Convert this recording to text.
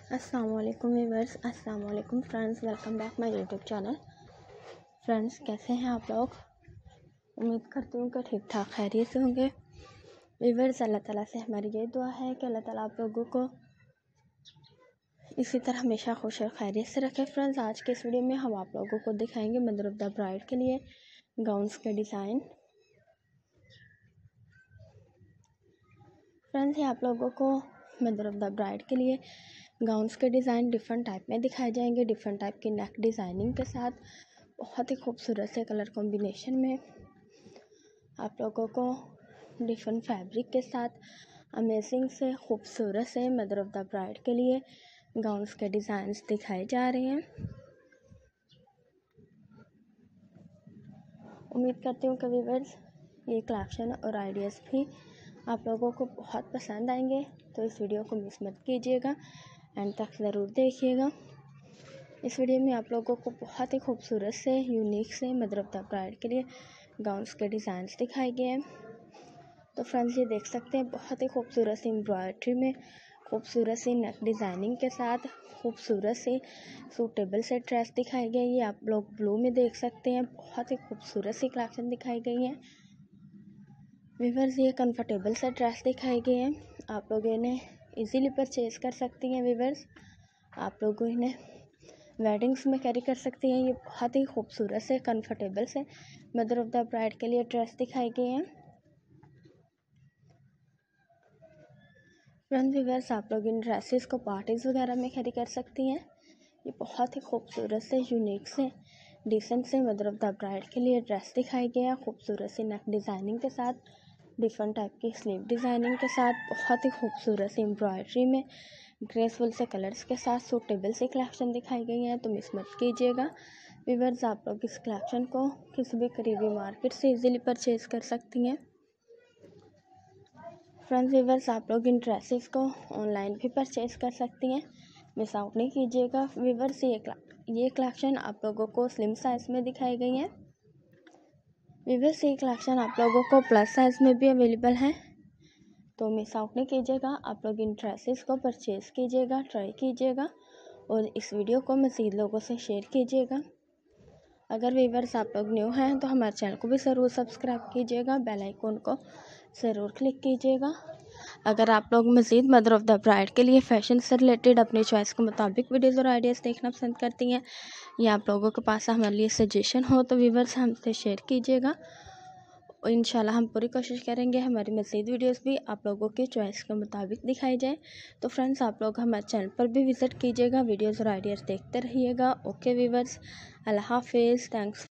अस्सलाम वालेकुम व्यूअर्स, अस्सलाम वालेकुम friends, welcome back my YouTube channel. Friends, कैसे हैं आप लोग? उम्मीद करती हूँ कि ठीक ठाक खैरियत से होंगे। व्यूअर्स, अल्लाह ताला से हमारी ये दुआ है कि अल्लाह ताला आप लोगों को इसी तरह हमेशा खुश और खैरियत से रखे। फ्रेंड्स, आज के इस वीडियो में हम आप लोगों को दिखाएंगे मदर ऑफ द ब्राइड के लिए गाउन्स के डिज़ाइन। फ्रेंड्स, ये आप लोगों को मदर ऑफ द ब्राइड के लिए गाउन्स के डिज़ाइन डिफरेंट टाइप में दिखाए जाएंगे, डिफरेंट टाइप की नेक डिज़ाइनिंग के साथ, बहुत ही खूबसूरत से कलर कॉम्बिनेशन में आप लोगों को डिफरेंट फैब्रिक के साथ अमेजिंग से खूबसूरत से मदर ऑफ द ब्राइड के लिए गाउन्स के डिज़ाइंस दिखाए जा रहे हैं। उम्मीद करती हूँ कि व्यूअर्स ये कलेक्शन और आइडियाज़ भी आप लोगों को बहुत पसंद आएंगे, तो इस वीडियो को मिस मत कीजिएगा, एंड तक ज़रूर देखिएगा। इस वीडियो में आप लोगों को बहुत ही खूबसूरत से यूनिक से मदर ऑफ द ब्राइड के लिए गाउन्स के डिज़ाइंस दिखाए गए हैं। तो फ्रेंड्स, ये देख सकते हैं बहुत ही खूबसूरत सी एम्ब्रॉयडरी में खूबसूरत सी नेक डिज़ाइनिंग के साथ खूबसूरत से सूटेबल से ड्रेस दिखाई गई है। आप लोग ब्लू में देख सकते हैं, बहुत ही खूबसूरत सी कलेक्शन दिखाई गई है। व्यूअर्स, ये कंफर्टेबल सा ड्रेस दिखाई गई है, आप लोग इन्हें इजीली परचेज कर सकती हैं। व्यूअर्स, आप लोग इन्हें वेडिंग्स में कैरी कर सकती हैं। ये बहुत ही खूबसूरत से कंफर्टेबल से मदर ऑफ द ब्राइड के लिए ड्रेस दिखाई गई हैं। फ्रेंड्स, व्यूअर्स, आप लोग इन ड्रेसेस को पार्टीज़ वगैरह में कैरी कर सकती हैं। ये बहुत ही खूबसूरत से यूनिक से डिसेंट से मदर ऑफ द ब्राइड के लिए ड्रेस दिखाई गया, खूबसूरत सी नेक डिज़ाइनिंग के साथ, डिफरेंट टाइप की स्लीव डिज़ाइनिंग के साथ, बहुत ही खूबसूरत सी एम्ब्रॉयडरी में ग्रेसफुल से कलर्स के साथ सूटेबल से कलेक्शन दिखाई गई हैं, तो मिस मत कीजिएगा। व्यूअर्स, आप लोग इस कलेक्शन को किसी भी करीबी मार्केट से इजीली परचेज कर सकती हैं। फ्रेंड्स, व्यूअर्स, आप लोग इन ड्रेसेस को ऑनलाइन भी परचेज कर सकती हैं, मिस आउट नहीं कीजिएगा। व्यूअर्स, ये कलेक्शन आप लोगों को स्लिम साइज़ में दिखाई गई है। व्यूअर्स, ये कलेक्शन आप लोगों को प्लस साइज़ में भी अवेलेबल है, तो मिस आउट नहीं कीजिएगा। आप लोग इन ड्रेसेस को परचेज़ कीजिएगा, ट्राई कीजिएगा और इस वीडियो को मज़ीद लोगों से शेयर कीजिएगा। अगर व्यूअर्स आप लोग न्यू हैं तो हमारे चैनल को भी ज़रूर सब्सक्राइब कीजिएगा, बेल आइकन को ज़रूर क्लिक कीजिएगा। अगर आप लोग मज़ीद मदर ऑफ़ द ब्राइड के लिए फ़ैशन से रिलेटेड अपनी चॉइस के मुताबिक वीडियोज़ और आइडियाज़ देखना पसंद करती हैं, या आप लोगों के पास हमारे लिए सजेशन हो, तो व्यूअर्स हमसे शेयर कीजिएगा। और इंशाल्लाह हम पूरी कोशिश करेंगे हमारी मज़ीद वीडियोस भी आप लोगों की चॉइस के मुताबिक दिखाई जाए। तो फ्रेंड्स, आप लोग हमारे चैनल पर भी विज़िट कीजिएगा, वीडियोस और आइडियाज़ देखते रहिएगा। ओके व्यूअर्स, अल्लाह हाफिज़, थैंक्स।